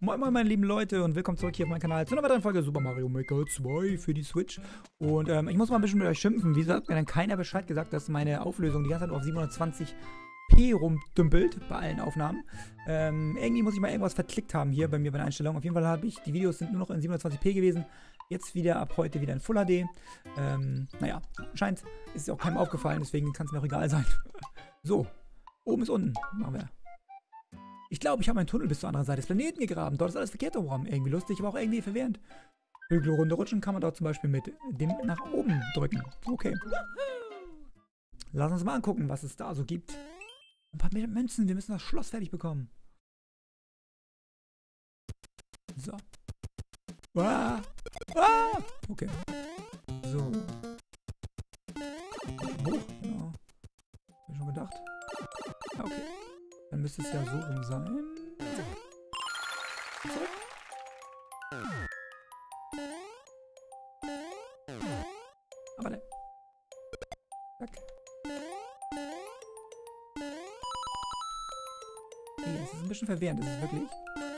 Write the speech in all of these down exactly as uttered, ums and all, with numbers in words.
Moin moin meine lieben Leute und willkommen zurück hier auf meinem Kanal zu einer weiteren Folge Super Mario Maker zwei für die Switch. Und ähm, ich muss mal ein bisschen mit euch schimpfen. Wieso hat mir dann keiner Bescheid gesagt, dass meine Auflösung die ganze Zeit auf siebenhundertzwanzig p rumdümpelt bei allen Aufnahmen. Ähm, irgendwie muss ich mal irgendwas verklickt haben hier bei mir bei der Einstellung. Auf jeden Fall habe ich, die Videos sind nur noch in siebenhundertzwanzig p gewesen. Jetzt wieder, ab heute wieder in Full H D. Ähm, naja, anscheinend ist es auch keinem aufgefallen, deswegen kann es mir auch egal sein. So, oben ist unten. Machen wir. Ich glaube, ich habe meinen Tunnel bis zur anderen Seite des Planeten gegraben. Dort ist alles verkehrt rum. Irgendwie lustig, aber auch irgendwie verwirrend. Hügel runterrutschen kann man dort zum Beispiel mit dem nach oben drücken. Okay. Lass uns mal angucken, was es da so gibt. Ein paar Münzen. Wir müssen das Schloss fertig bekommen. So. Ah. Ah. Okay. So. Hoch, genau. Hab ich schon gedacht. Okay. Dann müsste es ja so rum sein. Zurück. Aber ne. Zack. Okay, es ist ein bisschen verwirrend, ist es wirklich?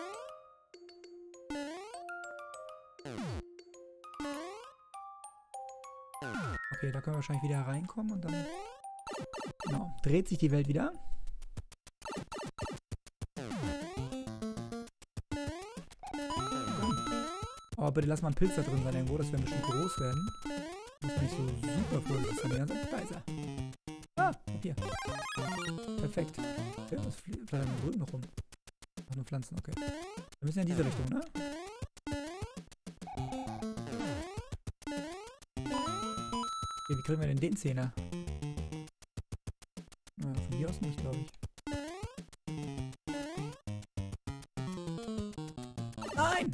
Okay, da können wir wahrscheinlich wieder reinkommen und dann... Genau, dreht sich die Welt wieder. Oh, bitte lass mal einen Pilz da drin sein irgendwo, dass wir ein bisschen groß werden. Muss man nicht so super vorsichtig sein. Da ist er. Ah, hier. Perfekt. Ja, das fliegt da drüben noch rum. Ach, nur Pflanzen, okay. Wir müssen ja in diese Richtung, ne? Okay, wie kriegen wir denn den Zehner? Naja, von hier aus nicht, glaube ich. Nein!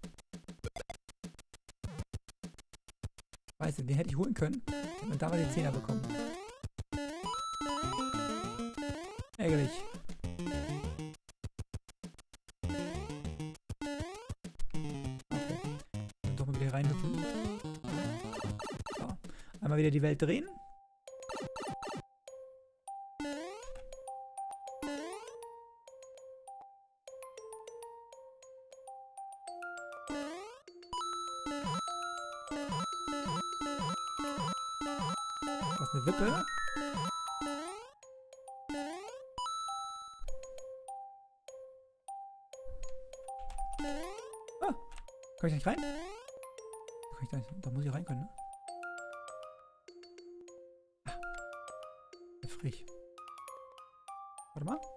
Weißt du, den hätte ich holen können. Hätte man da mal den Zehner bekommen. Ärgerlich. Okay. Dann doch mal wieder reinhüpfen. So. Einmal wieder die Welt drehen. Das ist eine Wippe. Ah, kann ich nicht rein? Kann ich da, nicht, da muss ich rein können, ne? Ah, frisch. Warte mal.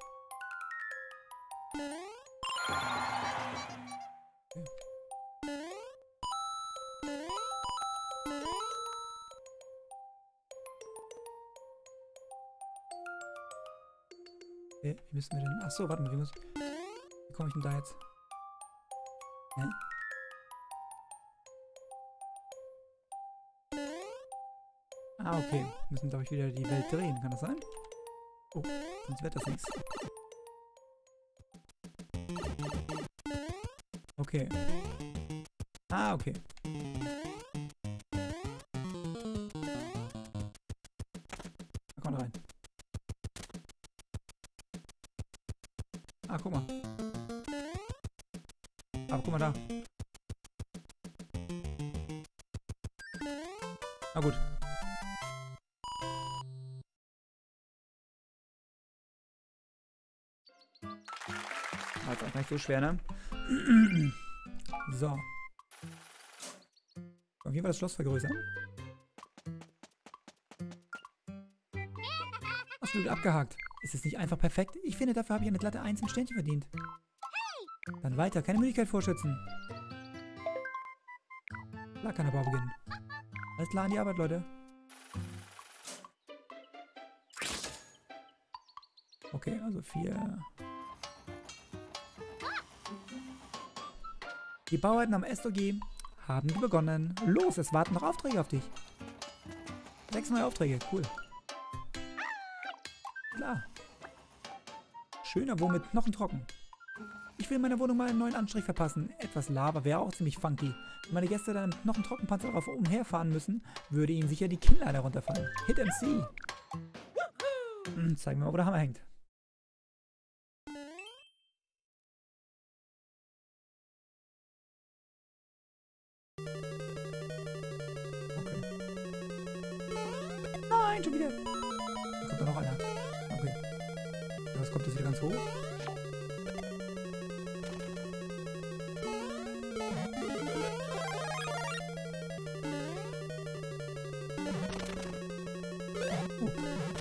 Okay. Okay, wie müssen wir denn... Achso, warte mal, wie muss... Wie komme ich denn da jetzt? Hä? Ah, okay. Wir müssen, glaube ich, wieder die Welt drehen. Kann das sein? Oh, sonst wird das nichts. Okay. Ah, okay. Da kommt rein. Ah, guck mal. Aber guck mal da. Na gut. War jetzt auch nicht so schwer, ne? So. Auf jeden Fall das Schloss vergrößern. Absolut abgehakt. Ist es nicht einfach perfekt? Ich finde, dafür habe ich eine glatte eins im Sternchen verdient. Dann weiter. Keine Möglichkeit vorschützen. Klar kann der Bau beginnen. Alles klar an die Arbeit, Leute. Okay, also vier. Die Bauarbeiten am S O G haben begonnen. Los, es warten noch Aufträge auf dich. Sechs neue Aufträge, cool. Klar. Schöner Wurm mit Knochentrocken. Ich will meiner Wohnung mal einen neuen Anstrich verpassen. Etwas Lava wäre auch ziemlich funky. Wenn meine Gäste dann mit Knochentrockenpanzer darauf umherfahren müssen, würde ihnen sicher die Kinnlade runterfallen. Hit M C. Hm, zeigen wir mal, wo der Hammer hängt. Nein, schon wieder. Da kommt da noch einer. Okay. Das kommt jetzt wieder ganz hoch. Oh.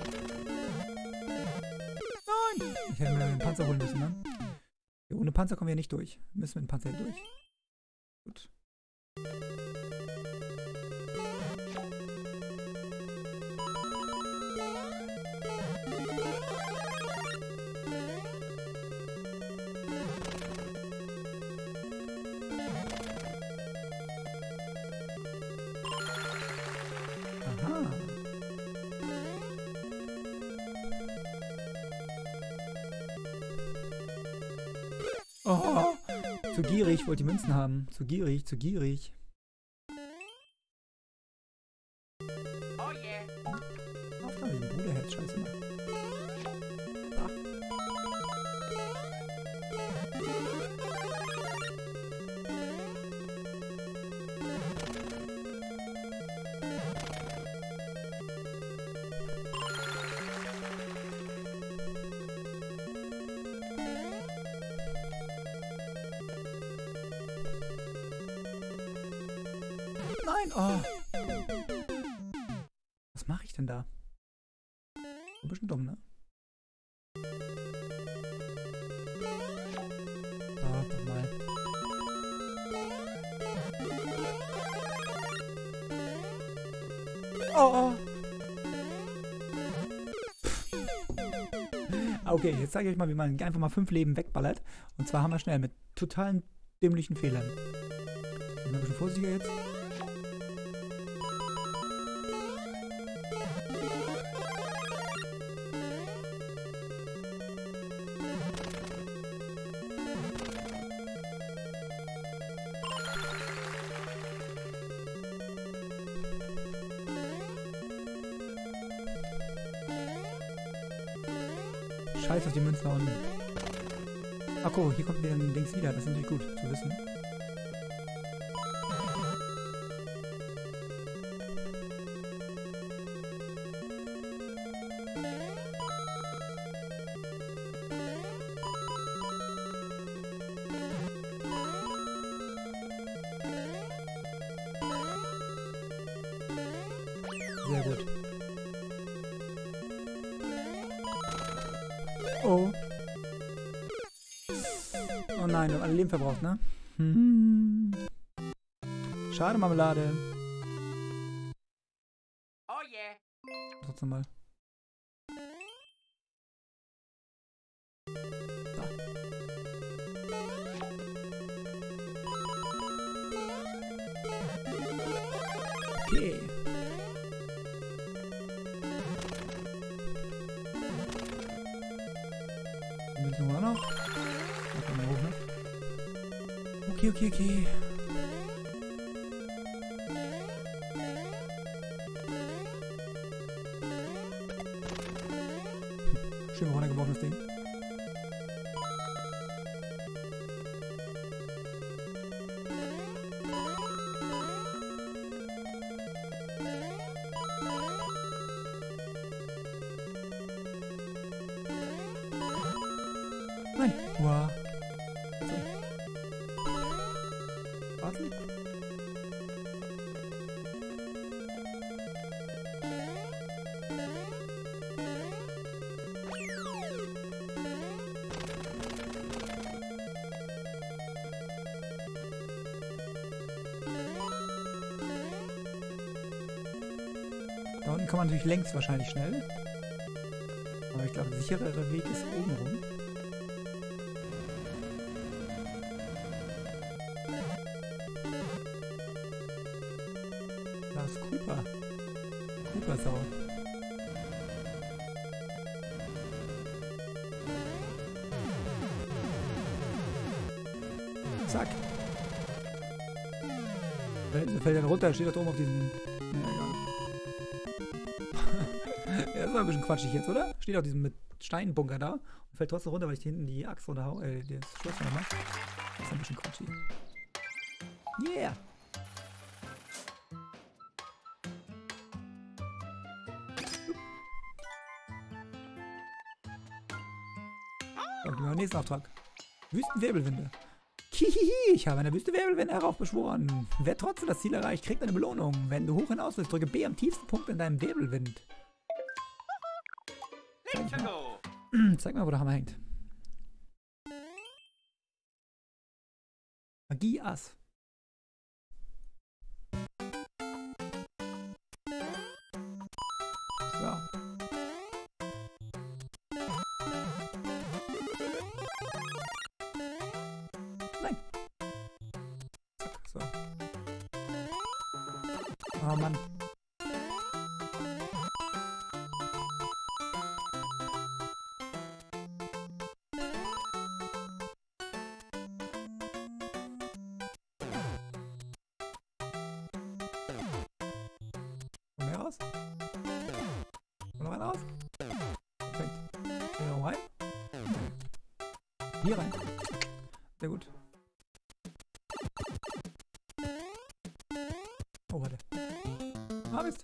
Nein! Ich hätte mir den Panzer holen müssen, ne? Ja, ohne Panzer kommen wir nicht durch. Müssen wir mit dem Panzer hier durch. Gut. Aha. Oh, zu gierig, wollte die Münzen haben. Zu gierig, zu gierig. Oh yeah. Aufnahme, diesen Bruderherz, scheiße mal. Ah. Nein, oh. Was mache ich denn da? Ein bisschen dumm, ne? Da, nochmal. Oh, oh. Okay, jetzt zeige ich euch mal, wie man einfach mal fünf Leben wegballert. Und zwar haben wir schnell mit totalen dämlichen Fehlern. Ich bin ein bisschen vorsichtiger jetzt. Scheiß auf die Münzen da unten. Ach cool, hier kommt wieder ein Dings wieder. Das ist natürlich gut zu wissen. Sehr gut. Oh. Oh nein, wir haben alle Leben verbraucht, ne? Hm. Schade, Marmelade. Oh yeah. Trotzdem mal. Da. Okay. Müssen wir noch? Okay, okay, okay. Schön runtergeworfenes Ding. Nein. Wow. So. Warten. Da unten kann man natürlich längs wahrscheinlich schnell. Aber ich glaube, der sicherere Weg ist oben rum. Da ist Cooper. Cooper-Sau. Zack. Fällt, fällt dann runter, steht da oben auf diesem... Ja, egal. Ja, das war ein bisschen quatschig jetzt, oder? Steht auf diesem mit Steinbunker da und fällt trotzdem runter, weil ich hier hinten die Axt runterhau, äh, das Schloss nochmal. Das ist ein bisschen quatschig. Yeah! So, gehen wir nächsten Auftrag. Wüstenwirbelwinde. Hihihi, ich habe eine Wüstenwirbelwinde heraufbeschworen. Wer trotzdem das Ziel erreicht, kriegt eine Belohnung. Wenn du hoch hinaus willst, drücke B am tiefsten Punkt in deinem Wirbelwind. Zeig mal, Zeig mal, wo der Hammer hängt. Magie Ass. So. Nein. Zack, so. Oh Mann. Komm hier raus. Komm noch rein raus. Perfekt. Hier noch rein. Hier rein. Sehr gut. Oh, warte. Ah, Mist.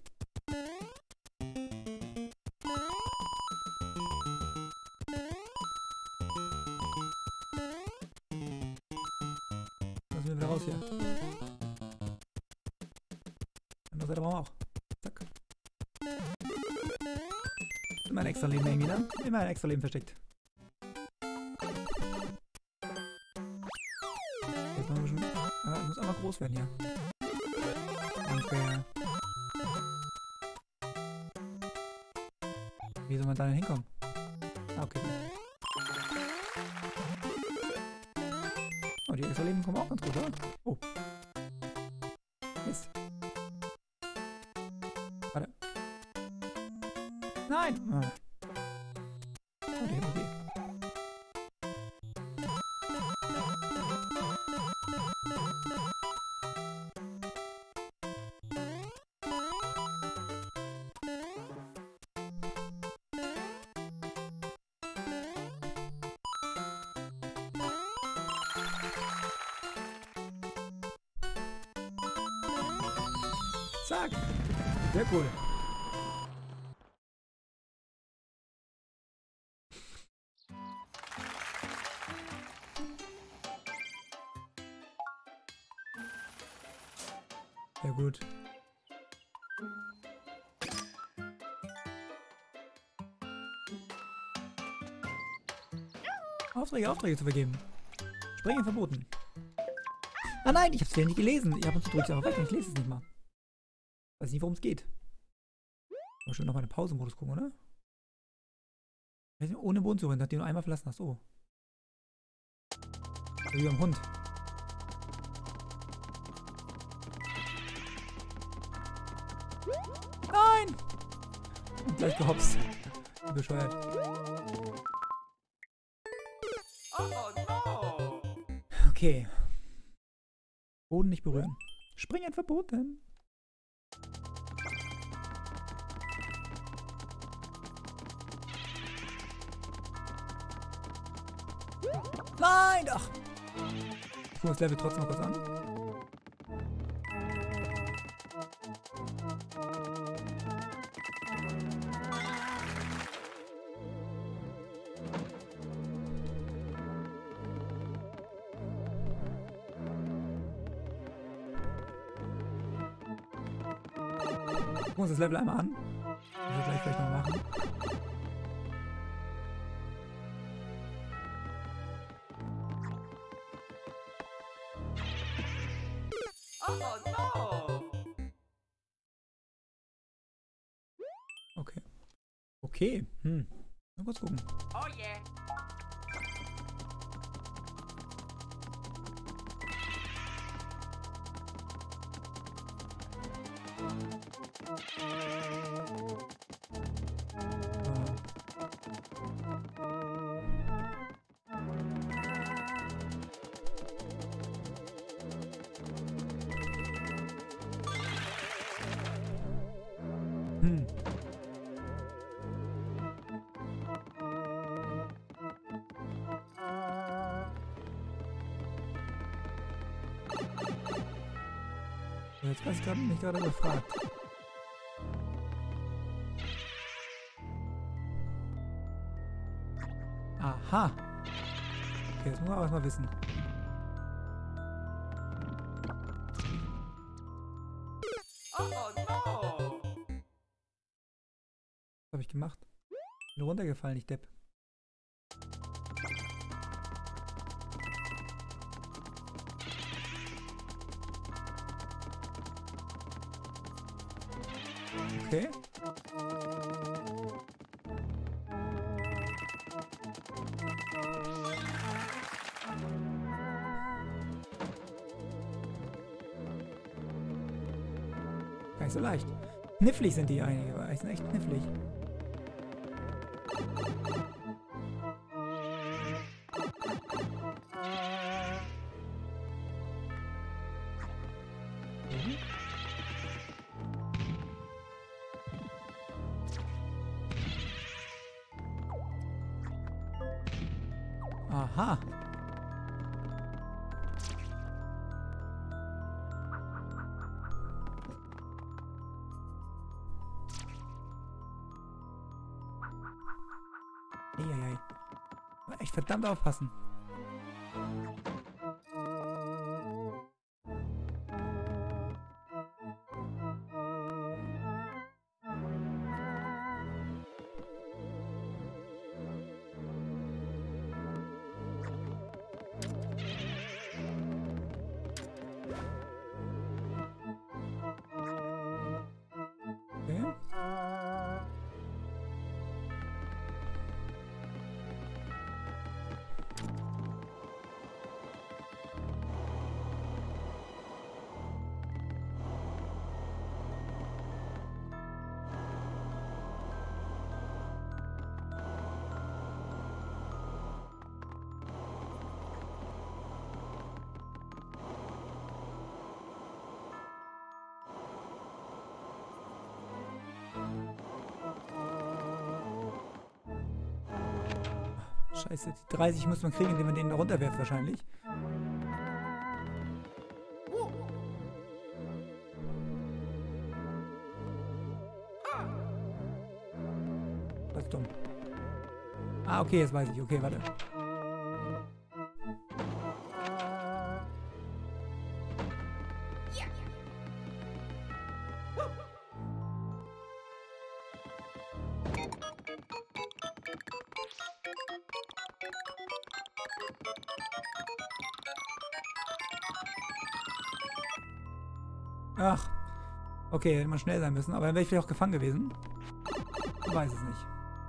Lassen wir wieder raus hier. Andere Seite brauchen wir auch. Zack. Immer ein extra Leben irgendwie, ne? Immer ein extra Leben versteckt. Jetzt machen wir schon. Ah, ich muss einmal groß werden hier. Danke. Wie soll man da denn hinkommen? Ah, okay. Oh, die extra Leben kommen auch ganz gut, oder? Oh. Mist. Warte. Nein! Ah. Oh, die haben die. Zack! Sehr cool. Sehr gut. Aufträge, Aufträge zu vergeben. Springen verboten. Ah nein, ich hab's ja nicht gelesen. Ich hab uns gedrückt, aber weg, ich lese es nicht mal. Weiß nicht, worum es geht. Aber schon noch mal eine Pause-Modus gucken, oder? Ohne Boden zu rennen, nachdem du einmal verlassen hast. Oh. Wie beim Hund. Nein! Und gleich gehopst. Bescheuert. Oh no! Okay. Boden nicht berühren. Springen verboten. Nein! Ach! Ich gucke das Level trotzdem noch kurz an. Gucken wir uns das Level einmal an. Das wir gleich vielleicht noch machen. Oh no! Okay. Okay. Hm. Mal kurz gucken. Oh yeah! Hm. Jetzt weiß ich gerade mich gerade gefragt. Aha. Okay, das muss man aber erstmal wissen. Oh no! Was habe ich gemacht? Bin runtergefallen, ich Depp. Okay. Gar nicht so leicht. Knifflig sind die einige, aber die sind echt knifflig. Aha. Eieiei. Echt verdammt aufpassen. Okay. Scheiße, die dreißig muss man kriegen, indem man den da runterwerft wahrscheinlich. Das ist dumm. Ah, okay, jetzt weiß ich. Okay, warte. Ach. Okay, hätte man schnell sein müssen, aber dann wäre ich vielleicht auch gefangen gewesen. Ich weiß es nicht.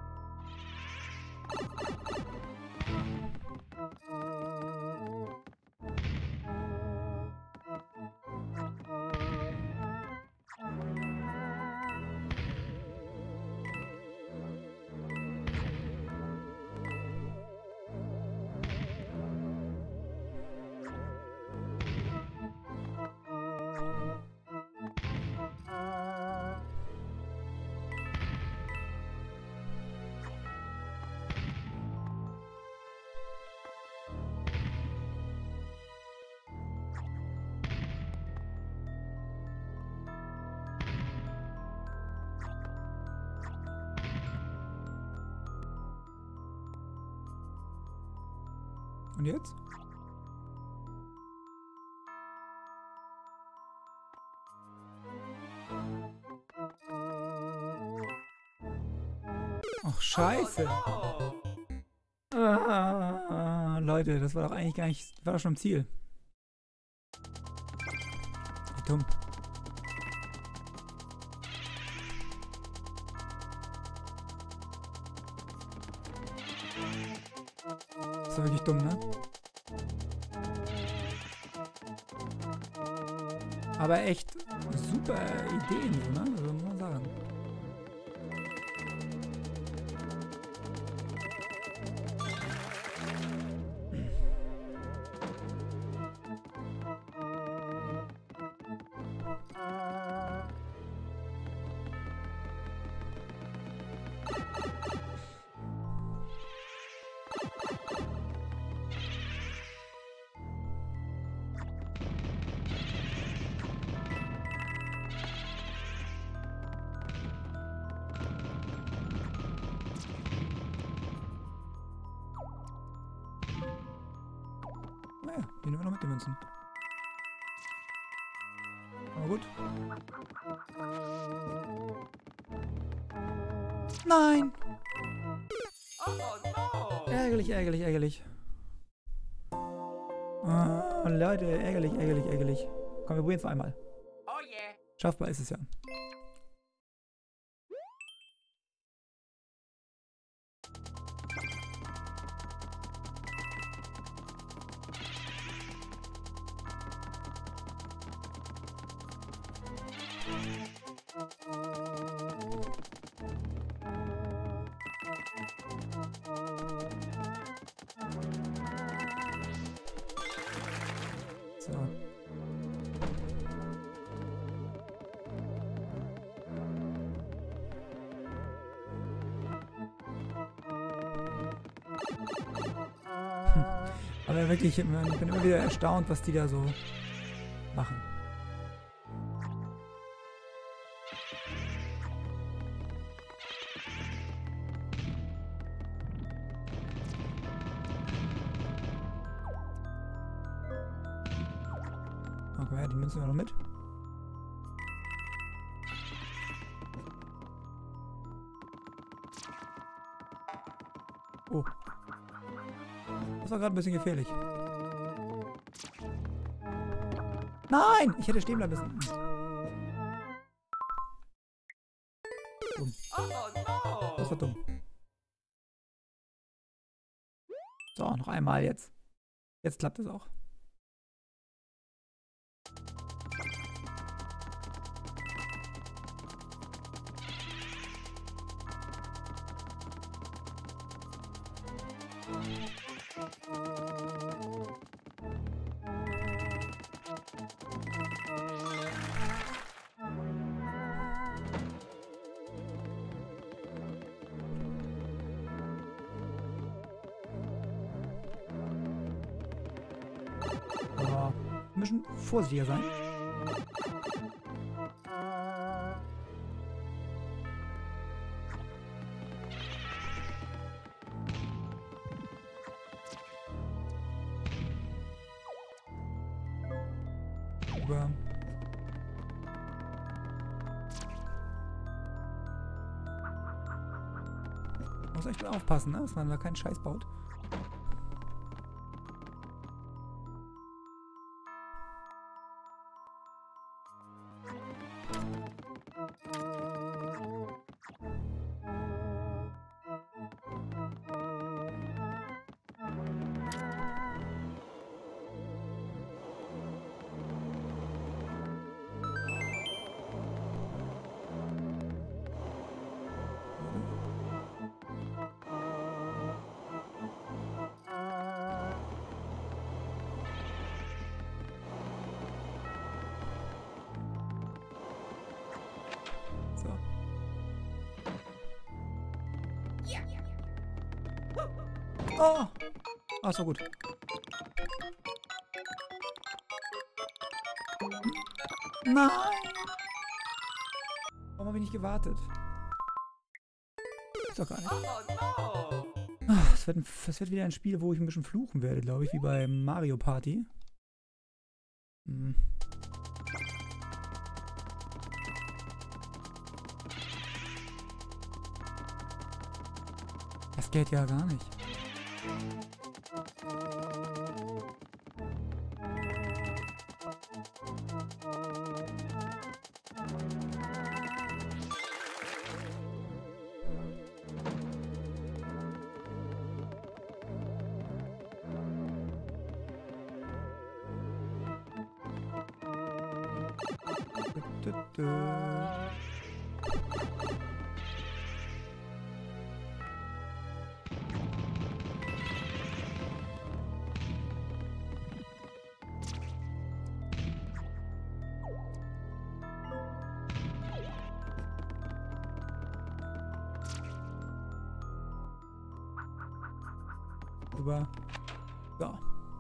Und jetzt? Ach, scheiße. Oh no! Ah, Leute, das war doch eigentlich gar nicht... Das war doch schon im Ziel. Wie dumm. Das war wirklich dumm, ne? Aber echt super Ideen, so, ne? Also muss man sagen. Naja, die nehmen wir noch mit, die Münzen. Aber gut. Nein! Oh no! Ärgerlich, ärgerlich, ärgerlich. Oh, Leute, ärgerlich, ärgerlich, ärgerlich. Komm, wir probieren es noch einmal. Oh yeah! Schaffbar ist es ja. So. Aber wirklich, ich bin immer wieder erstaunt, was die da so machen. Okay, die Münzen wir noch mit. Oh. Das war gerade ein bisschen gefährlich. Nein! Ich hätte stehen bleiben müssen. Dumm. Oh no! Das war dumm. So, noch einmal jetzt. Jetzt klappt es auch. Aber wir müssen vorsichtiger sein. Aber muss echt aufpassen, ne? Dass man da keinen Scheiß baut. So. Oh! Ach so, gut. Nein! Warum habe ich nicht gewartet? Ist doch gar nicht. Oh no! Ach, das wird, ein, das wird wieder ein Spiel, wo ich ein bisschen fluchen werde, glaube ich, wie bei Mario Party. Hm. Das geht ja gar nicht. Dö, dö, dö. Über. So.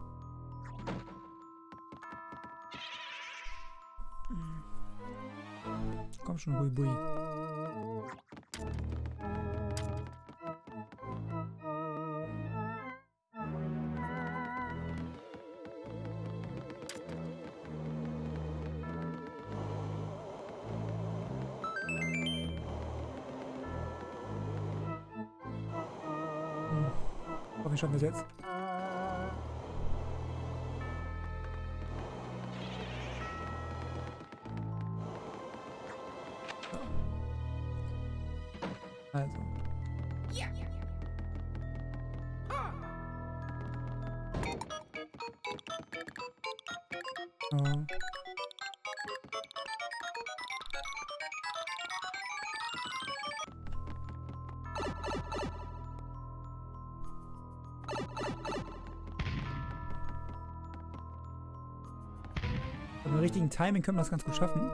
Komm schon, Bui Bui. hoffe, wir schaffen das jetzt. So. Also. So. Mit dem richtigen Timing können wir das ganz gut schaffen.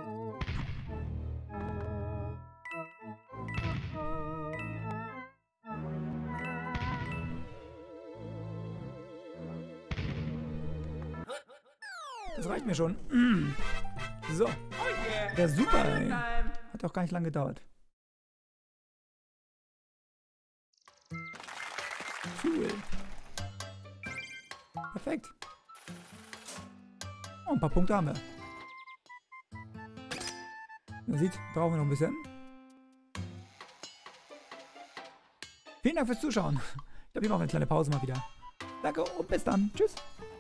Das reicht mir schon. So. Oh yeah. Ja, super, ey. Time. Hat auch gar nicht lange gedauert. Cool. Perfekt. Oh, ein paar Punkte haben wir. Man sieht, brauchen wir noch ein bisschen. Vielen Dank fürs Zuschauen. Ich glaube, wir machen eine kleine Pause mal wieder. Danke und bis dann. Tschüss.